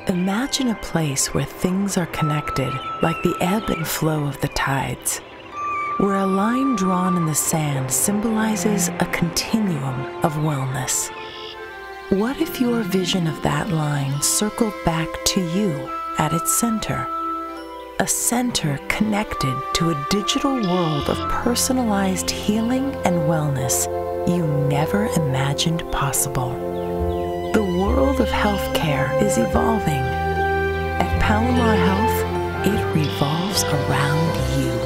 Imagine a place where things are connected like the ebb and flow of the tides, where a line drawn in the sand symbolizes a continuum of wellness. What if your vision of that line circled back to you at its center? A center connected to a digital world of personalized healing and wellness you never imagined possible. The world of healthcare is evolving. At Palomar Health, it revolves around you.